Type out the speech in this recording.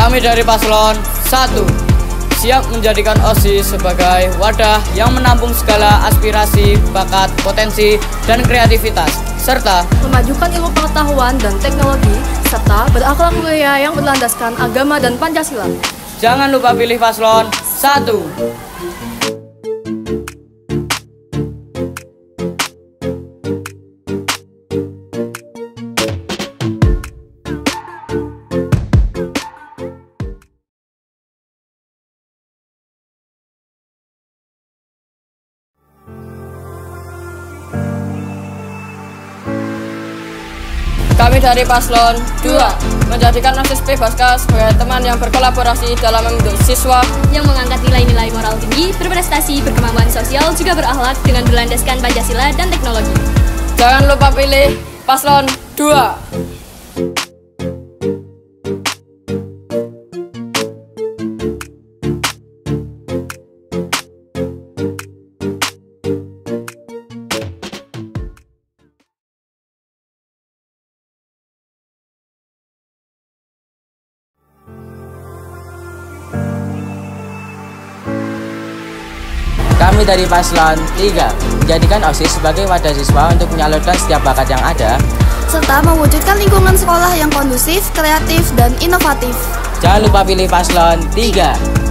Kami dari paslon 1 siap menjadikan OSIS sebagai wadah yang menampung segala aspirasi, bakat, potensi, dan kreativitas, serta memajukan ilmu pengetahuan dan teknologi, serta berakhlak mulia yang berlandaskan agama dan Pancasila. Jangan lupa pilih paslon 1. Kami dari paslon 2 menjadikan OSIS P-Baska sebagai teman yang berkolaborasi dalam membentuk siswa yang mengangkat nilai-nilai moral tinggi, berprestasi, berkemampuan sosial, juga berakhlak dengan berlandaskan Pancasila dan teknologi. Jangan lupa pilih paslon 2. Kami dari paslon 3 menjadikan OSIS sebagai wadah siswa untuk menyalurkan setiap bakat yang ada, serta mewujudkan lingkungan sekolah yang kondusif, kreatif, dan inovatif. Jangan lupa pilih paslon 3.